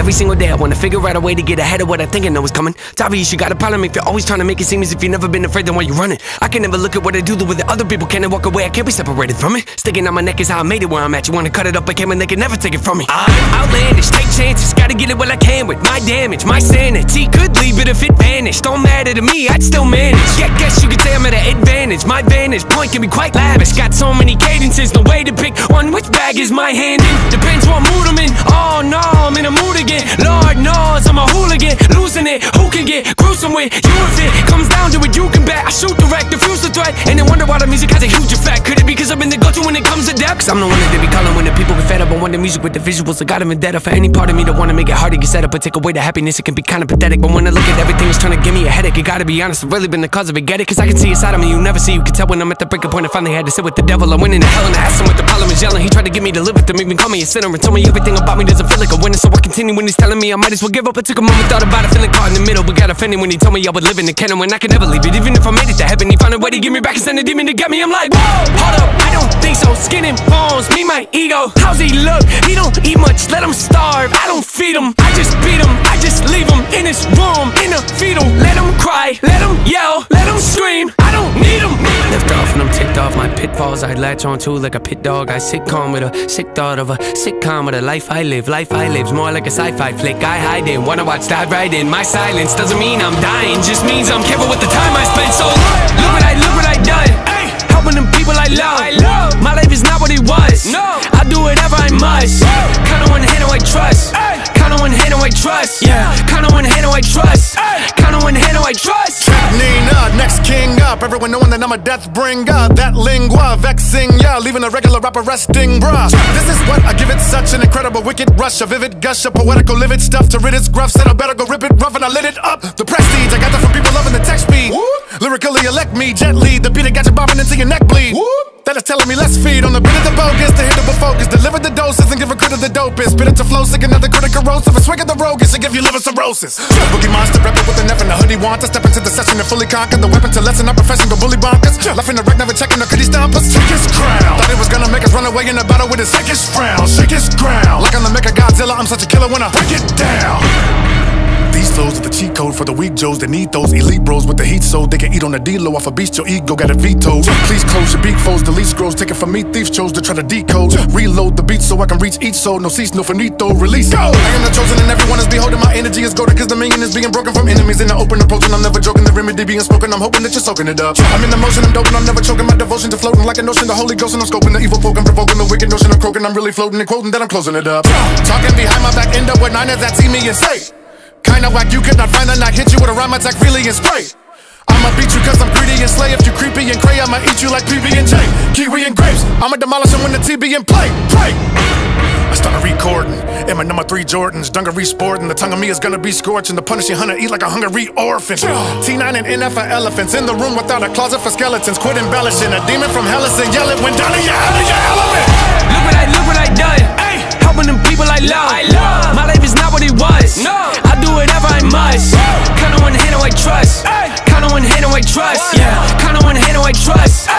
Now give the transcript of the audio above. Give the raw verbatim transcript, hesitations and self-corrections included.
every single day I wanna figure out a way to get ahead of what I think I know is coming. It's obvious you got a problem if you're always trying to make it seem as if you've never been afraid, then why you running? I can never look at what I do the way that other people can and walk away, I can't be separated from it. Sticking out my neck is how I made it where I'm at. You wanna cut it up, I can, and they can never take it from me. I'm outlandish, take chances, gotta get it while I can with my damage. My sanity could leave it if it vanished. Don't matter to me, I'd still manage. Yeah, guess you could say I'm at an advantage. My vantage point can be quite lavish. Got so many cadences, no way to pick one. Which bag is my hand in? Depends what mood I'm in. Oh no, I'm in a mood again. Lord knows I'm a hooligan, losing it. Who can get gruesome with you if it comes down to it? You can bet I shoot direct, diffuse the threat, and then wonder why the music has a huge effect. Could it be because I've been the go-to when it comes to depth? Cause I'm the one that they be calling when the people get fed up. I want the music with the visuals, I got them in debt. For any part of me that wanna make it hard to get set up, but take away the happiness, it can be kinda pathetic. But when I look at everything, it's trying to give me a headache. You gotta be honest, I've really been the cause of it. Get it? Cause I can see a side of me you never see. You can tell when I'm at the breaking point. I finally had to sit with the devil. I went into hell and I asked him what the problem is yelling. He tried to get me to live with him, even call me a sinner, and told me everything about me doesn't feel like a winner. So I continue when he's telling me I might as well give up. I took a moment, thought about it, feeling caught in the middle, but got offended when he told me I would live in the canon when I could never leave it. Even if I made it to heaven, he found a way to give me back and send a demon to get me. I'm like, whoa, hold up, I don't think so. Skin and bones, me, my ego. How's he look? He don't eat much, let him starve. I don't feed him, I just beat him. I just leave him in his room, in a fetal. Let him cry, let him yell, let him scream. I don't need him. Lift off and I'm ticked off my pitfalls. I latch on to like a pit dog. I sit calm with a sick thought of a sitcom with a life I live. Life I live's more like a sci-fi flick. I hide in, wanna watch, dive right in. My silence doesn't mean I'm dying, just means I'm careful with the time I spend. So look what I, look what I done. Ay, helping them people I love. I love. My life is not what it was. No, I do whatever I must. Count on one hand, I trust. Ay, count on one hand, I trust. Yeah, count on one hand, I trust. Ay, count on one hand, I trust. Nina, next king up. Everyone knowing that I'm a death bringer. That lingua vexing, yeah, leaving a regular rapper resting, bruh. This is what I give it, such an incredible wicked rush, a vivid gush, a poetical livid stuff to rid its gruff. Said I better go rip it rough and I lit it up. The prestige I got that from people loving the text speed. Lyrically elect me gently, the beat that got you bobbing until your neck bleed. That is telling me let's feed on the bit of the bogus, the hittable focus, deliver the doses and give a crit of the dopest. Spit it to flow, sick another critic corrosive, a swig of the roguish and give you liver cirrhosis. Boogie monster, rep it with an F and a hoodie want to step into the session and fully conquer the weapon to lessen our profession, go bully bonkers. Left in the wreck, never checking the could he stomp us. Shake his crown, thought it was gonna make us run away in a battle with his sickest frown. Shake his ground, like I'm the Mecha Godzilla, I'm such a killer when I break it down. These flows are the cheat code for the weak Joes that need those elite bros with the heat so they can eat on the D-low off a beast. Your ego got it vetoed. Please close your beak foes, delete scrolls, take it from me. Thieves chose to try to decode. Reload the beat so I can reach each soul. No cease, no finito, release. Go! I am the chosen and everyone is beholding. My energy is golden cause the million is being broken from enemies in the open approach. And I'm never joking, the remedy being spoken. I'm hoping that you're soaking it up. I'm in the motion, I'm doping, I'm never choking. My devotion to floating like a notion, the Holy Ghost. And I'm scoping the evil poking, provoking the wicked notion. I'm croaking, I'm really floating and quoting that I'm closing it up. Talking behind my back, end up with nine that see me and say, kinda whack, you could not find a knock, hit you with a rhyme attack, really and spray. I'ma beat you cause I'm greedy and slay. If you creepy and cray, I'ma eat you like P B and J, kiwi and grapes. I'ma demolish them when the T B and play, play. I started recording in my number three Jordans, dungaree sporting. The tongue of me is gonna be scorching. The punishing hunter eat like a hungry orphan. T nine and N F for elephants. In the room without a closet for skeletons. Quit embellishing. A demon from Hellas and yell it when down in your hell in your element. Look what I, look what I done. Ay, helping them people I love. I love. My life is not what it was. No, I do whatever I must. Count on one hand, I trust. Ay, count on one hand, I trust. Yeah, count on one hand, I trust.